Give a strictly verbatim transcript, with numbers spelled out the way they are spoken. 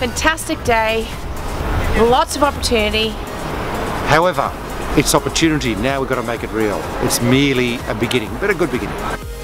fantastic day, lots of opportunity. However, it's opportunity, now we've got to make it real. It's merely a beginning, but a good beginning.